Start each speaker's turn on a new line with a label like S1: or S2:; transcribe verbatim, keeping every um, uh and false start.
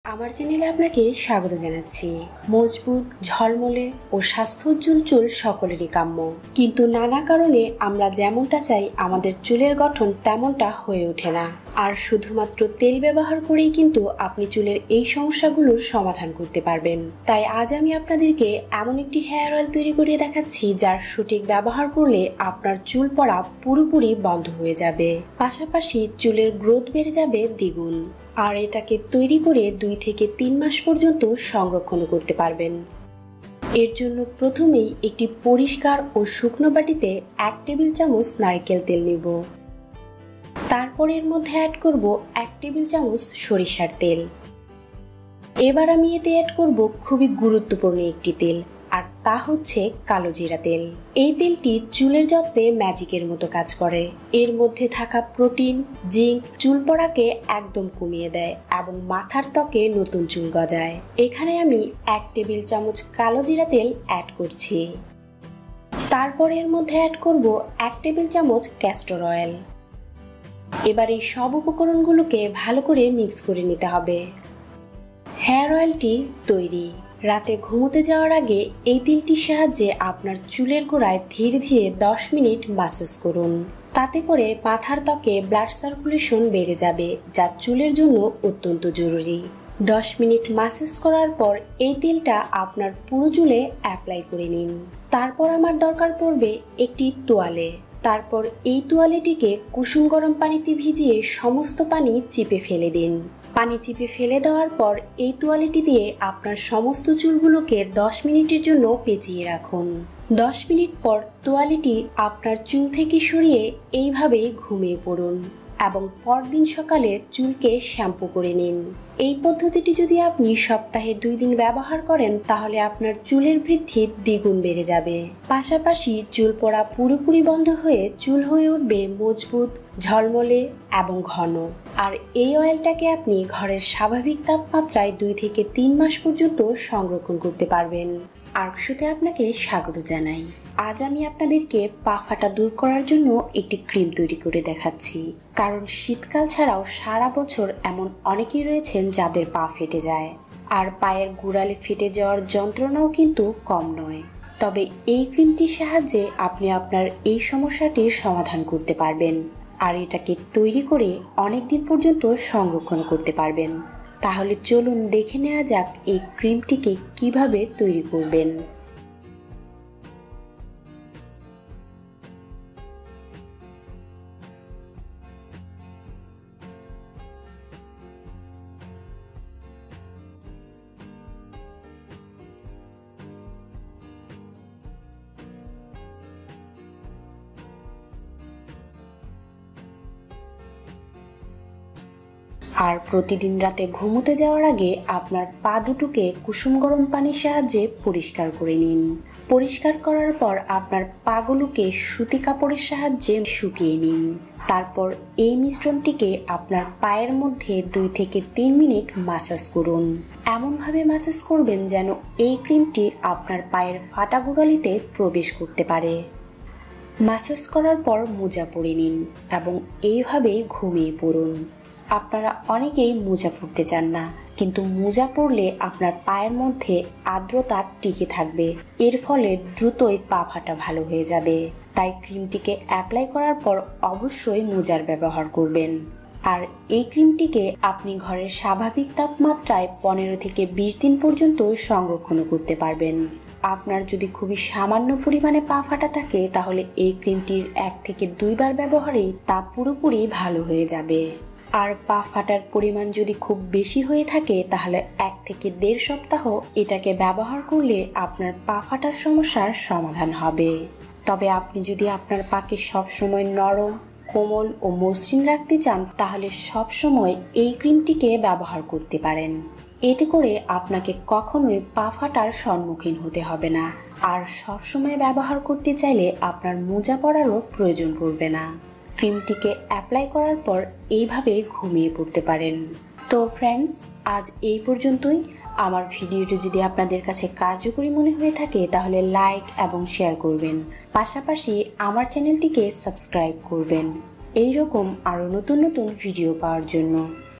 S1: আমার চ্যানেলে আপনাকে স্বাগত জানাচ্ছি। মজবুত, ঝলমলে ও স্বাস্থ্যোজ্জ্বল চুল সকলেরই কাম্য, কিন্তু নানা কারণে আমরা যেমনটা চাই আমাদের চুলের গঠন তেমনটা হয়ে ওঠে না। আর শুধুমাত্র তেল ব্যবহার করেই কিন্তু আপনি চুলের এই সমস্যাগুলোর সমাধান করতে পারবেন। তাই আজ আমি আপনাদেরকে এমন একটি হেয়ার অয়েল তৈরি করে দেখাচ্ছি যার সঠিক ব্যবহার করলে আপনার চুল পড়া পুরোপুরি বন্ধ হয়ে যাবে, পাশাপাশি চুলের গ্রোথ বেড়ে যাবে দ্বিগুণ। আর এটাকে তৈরি করে দুই থেকে তিন মাস পর্যন্ত সংরক্ষণ করতে পারবেন। এর জন্য প্রথমেই একটি পরিষ্কার ও শুকনো বাটিতে এক টেবিল চামচ নারকেল তেল নিব। তারপর এর মধ্যে অ্যাড করব এক টেবিল চামচ সরিষার তেল। এবার আমি এতে অ্যাড করব খুবই গুরুত্বপূর্ণ একটি তেল, আর তা হচ্ছে কালো জিরা তেল। এই তেলটি চুলের যত্নে ম্যাজিকের মতো কাজ করে। এর মধ্যে থাকা প্রোটিন, জিঙ্ক চুল পড়াকে একদম কমিয়ে দেয় এবং মাথার ত্বকে নতুন চুল গজায়। এখানে আমি এক টেবিল চামচ কালো জিরা তেল অ্যাড করছি। তারপর এর মধ্যে অ্যাড করব এক টেবিল চামচ ক্যাস্টর অয়েল। এবার এই সব উপকরণগুলোকে ভালো করে মিক্স করে নিতে হবে। হেয়ার অয়েলটি তৈরি। রাতে ঘুমোতে যাওয়ার আগে এই তেলটির সাহায্যে আপনার চুলের গোড়ায় ধীরে ধীরে দশ মিনিট ম্যাসাজ করুন। তাতে করে মাথার ত্বকে ব্লাড সার্কুলেশন বেড়ে যাবে, যা চুলের জন্য অত্যন্ত জরুরি। দশ মিনিট ম্যাসাজ করার পর এই তেলটা আপনার পুরো চুলে অ্যাপ্লাই করে নিন। তারপর আমার দরকার পড়বে একটি তোয়ালে। তারপর এই তোয়ালেটিকে কুসুম গরম পানিতে ভিজিয়ে সমস্ত পানি চিপে ফেলে দিন। পানি চিপে ফেলে দেওয়ার পর এই তোয়ালেটি দিয়ে আপনার সমস্ত চুলগুলোকে দশ মিনিটের জন্য পেঁচিয়ে রাখুন। দশ মিনিট পর তোয়ালেটি আপনার চুল থেকে সরিয়ে এইভাবেই ঘুমিয়ে পড়ুন এবং পরদিন সকালে চুলকে শ্যাম্পু করে নিন। এই পদ্ধতিটি যদি আপনি সপ্তাহে দুই দিন ব্যবহার করেন তাহলে আপনার চুলের বৃদ্ধি দ্বিগুণ বেড়ে যাবে। পাশাপাশি চুল পড়া পুরোপুরি বন্ধ হয়ে চুল হয়ে উঠবে মজবুত, ঝলমলে এবং ঘন। আর এই অয়েলটাকে আপনি ঘরের স্বাভাবিক তাপমাত্রায় দুই থেকে তিন মাস পর্যন্ত সংরক্ষণ করতে পারবেন। আর্কশোতে আপনাকে স্বাগত জানাই। আজ আমি আপনাদেরকে পা ফাটা দূর করার জন্য একটি ক্রিম তৈরি করে দেখাচ্ছি। কারণ শীতকাল ছাড়াও সারা বছর এমন অনেকেই রয়েছেন যাদের পা ফেটে যায়, আর পায়ের গোড়ালি ফেটে যাওয়ার যন্ত্রণাও কিন্তু কম নয়। তবে এই ক্রিমটির সাহায্যে আপনি আপনার এই সমস্যাটির সমাধান করতে পারবেন, আর এটাকে তৈরি করে অনেক দিন পর্যন্ত সংরক্ষণ করতে পারবেন। তাহলে চলুন দেখে নেওয়া যাক এই ক্রিমটিকে কিভাবে তৈরি করবেন। আর প্রতিদিন রাতে ঘুমোতে যাওয়ার আগে আপনার পা দুটোকে কুসুম গরম পানির সাহায্যে পরিষ্কার করে নিন। পরিষ্কার করার পর আপনার পাগুলোকে সুতি কাপড়ের সাহায্যে শুকিয়ে নিন। তারপর এই মিশ্রণটিকে আপনার পায়ের মধ্যে দুই থেকে তিন মিনিট ম্যাসাজ করুন। এমনভাবে ম্যাসাজ করবেন যেন এই ক্রিমটি আপনার পায়ের ফাটা গোড়ালিতে প্রবেশ করতে পারে। ম্যাসাজ করার পর মোজা পরে নিন এবং এইভাবেই ঘুমিয়ে পড়ুন। আপনারা অনেকেই মোজা পরতে চান না, কিন্তু মোজা পরলে আপনার পায়ের মধ্যে আর্দ্রতা টিকে থাকবে। এর ফলে দ্রুতই পা ফাটা ভালো হয়ে যাবে। তাই ক্রিমটিকে অ্যাপ্লাই করার পর অবশ্যই মোজার ব্যবহার করবেন। আর এই ক্রিমটিকে আপনি ঘরের স্বাভাবিক তাপমাত্রায় পনেরো থেকে বিশ দিন পর্যন্ত সংরক্ষণ করতে পারবেন। আপনার যদি খুবই সামান্য পরিমাণে পা ফাটা থাকে তাহলে এই ক্রিমটির এক থেকে দুইবার ব্যবহারেই তা পুরোপুরি ভালো হয়ে যাবে। আর পা ফাটার পরিমাণ যদি খুব বেশি হয়ে থাকে তাহলে এক থেকে দেড় সপ্তাহ এটাকে ব্যবহার করলে আপনার পা ফাটার সমস্যার সমাধান হবে। তবে আপনি যদি আপনার পাকে সবসময় নরম, কোমল ও মসৃণ রাখতে চান তাহলে সবসময় এই ক্রিমটিকে ব্যবহার করতে পারেন। এতে করে আপনাকে কখনোই পা ফাটার সম্মুখীন হতে হবে না। আর সবসময় ব্যবহার করতে চাইলে আপনার মোজা পরারও প্রয়োজন পড়বে না। ক্রিমটিকে অ্যাপ্লাই করার পর এইভাবে ঘুমিয়ে পড়তে পারেন। তো ফ্রেন্ডস, আজ এই পর্যন্তই। আমার ভিডিওটি যদি আপনাদের কাছে কার্যকরী মনে হয়ে থাকে তাহলে লাইক এবং শেয়ার করবেন। পাশাপাশি আমার চ্যানেলটিকে সাবস্ক্রাইব করবেন এই রকম আরও নতুন নতুন ভিডিও পাওয়ার জন্য।